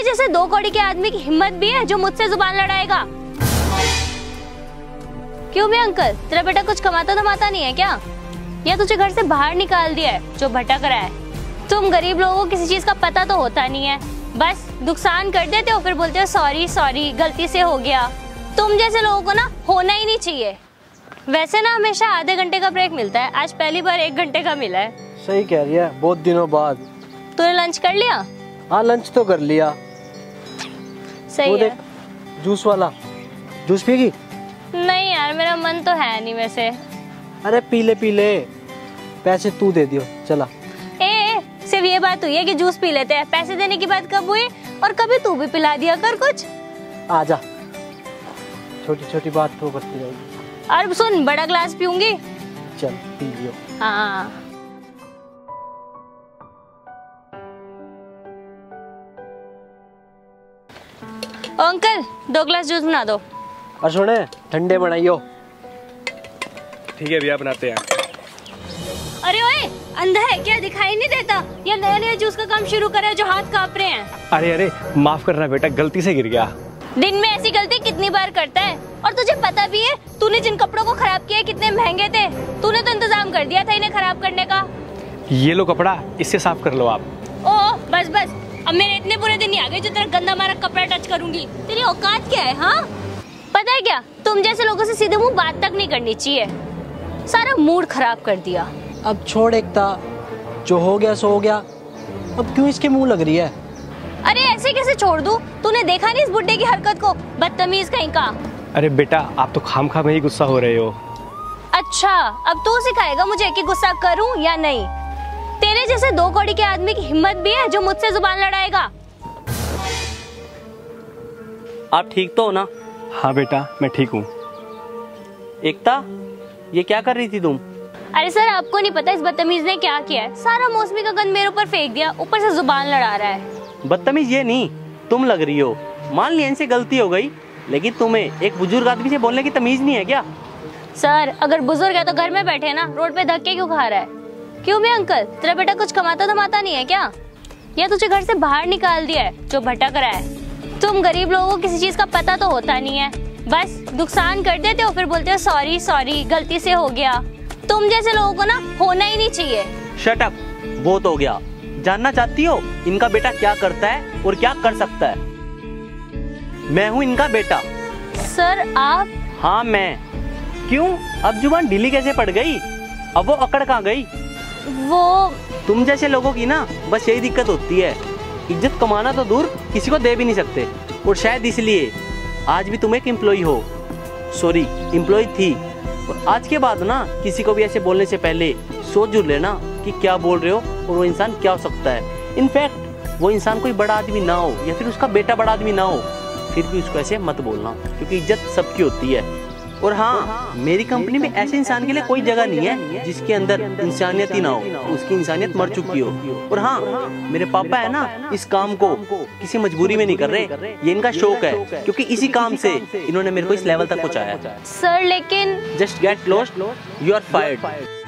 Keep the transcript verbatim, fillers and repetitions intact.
जैसे दो कौड़ी के आदमी की हिम्मत भी है जो मुझसे जुबान लड़ाएगा? क्यों भी अंकल, तेरा बेटा कुछ कमाता धमाता नहीं है क्या? या तुझे घर से बाहर निकाल दिया है जो भटक रहा है? तुम गरीब लोगों को किसी चीज का पता तो होता नहीं है, बस नुकसान कर देते हो फिर बोलते हो सॉरी सॉरी गलती से हो गया। तुम जैसे लोगों को ना होना ही नहीं चाहिए। वैसे ना हमेशा आधे घंटे का ब्रेक मिलता है, आज पहली बार एक घंटे का मिला है। सही कह रही है, बहुत दिनों बाद। तूने लंच कर लिया? हाँ लंच तो कर लिया। सही वो है। देख जूस वाला, जूस पिएगी? नहीं यार मेरा मन तो है नहीं वैसे। अरे पीले पीले, पैसे तू दे दियो चला। ए, ए सिर्फ ये बात हुई है कि जूस पी लेते हैं, पैसे देने की बात कब हुई? और कभी तू भी पिला दिया कर कुछ। आजा, छोटी छोटी बात तो करती रहेगी। और सुन, बड़ा ग्लास पीऊंगी। चल पी लियो। हाँ ओ, अंकल दो ग्लास जूस बना दो। और सुने ठंडे बनाइयो। ठीक है भैया बनाते हैं। अरे ओए, अंधा है क्या, दिखाई नहीं देता? ये नया नया जूस का काम शुरू करे जो हाथ कांप रहे हैं। अरे अरे माफ करना बेटा, गलती से गिर गया। दिन में ऐसी गलती कितनी बार करता है? और तुझे पता भी है तूने जिन कपड़ों को खराब किया कितने महंगे थे? तूने तो इंतजाम कर दिया था इन्हें खराब करने का। ये लो कपड़ा, इससे साफ कर लो आप। ओ बस बस, अब मेरे इतने बुरे दिन नहीं आ गए जो तेरा गंदा मारा कपड़ा टच करूंगी। तेरी औकात क्या है? हाँ पता है क्या, तुम जैसे लोगों से सीधे मुंह बात तक नहीं करनी चाहिए। सारा मूड खराब कर दिया। अब छोड़ एकता, जो हो गया सो हो गया, अब क्यों इसके मुंह लग रही है? अरे ऐसे कैसे छोड़ दूं? तूने देखा नहीं इस बुड्ढे की हरकत को, बदतमीज कहीं का। अरे बेटा आप तो खामखा में ही गुस्सा हो रहे हो। अच्छा अब तू सिखाएगा मुझे कि गुस्सा करूं या नहीं? तेरे जैसे दो कौड़ी के आदमी की हिम्मत भी है जो मुझसे जुबान लड़ाएगा? आप ठीक तो हो ना? हाँ बेटा मैं ठीक हूँ। एकता ये क्या कर रही थी तुम? अरे सर आपको नहीं पता इस बदतमीज ने क्या किया है? सारा मौसमी का गंद मेरे ऊपर फेंक दिया, ऊपर से जुबान लड़ा रहा है। बदतमीज ये नहीं, तुम लग रही हो। मान लिया इनसे गलती हो गई, लेकिन तुम्हें एक बुजुर्ग आदमी से बोलने की तमीज नहीं है क्या? सर अगर बुजुर्ग है तो घर में बैठे ना, रोड पे धक्के क्यों खा रहा है? क्यों भी अंकल, तेरा बेटा कुछ कमाता धमाता नहीं है क्या? या तुझे घर से बाहर निकाल दिया है जो भटक रहा है? तुम गरीब लोगों को किसी चीज का पता तो होता नहीं है, बस नुकसान कर देते हो फिर बोलते हो सॉरी सॉरी गलती से हो गया। तुम जैसे लोगों को ना होना ही नहीं चाहिए। शट अप, बहुत हो गया। जानना चाहती हो इनका बेटा क्या करता है और क्या कर सकता है? मैं हूँ इनका बेटा। सर आप? हाँ मैं। क्यों, अब जुबान ढीली कैसे पड़ गई? अब वो अकड़ कहाँ गई? वो तुम जैसे लोगों की ना बस यही दिक्कत होती है, इज्जत कमाना तो दूर किसी को दे भी नहीं सकते। और शायद इसलिए आज भी तुम एक एम्प्लॉय हो, सॉरी एम्प्लॉय थी। और आज के बाद ना किसी को भी ऐसे बोलने से पहले सोच जरूर लेना कि क्या बोल रहे हो और वो इंसान क्या हो सकता है। इनफैक्ट वो इंसान कोई बड़ा आदमी ना हो या फिर उसका बेटा बड़ा आदमी ना हो, फिर भी उसको ऐसे मत बोलना, क्योंकि इज्जत सबकी होती है। और हाँ, मेरी कंपनी में ऐसे इंसान के लिए कोई जगह नहीं है जिसके अंदर इंसानियत ही ना हो, उसकी इंसानियत मर चुकी हो। और हाँ, मेरे पापा है ना इस काम को किसी मजबूरी में नहीं कर रहे, ये इनका शौक है, क्योंकि इसी काम से इन्होंने मेरे को इस लेवल तक पहुंचाया। सर लेकिन just get lost, you are fired.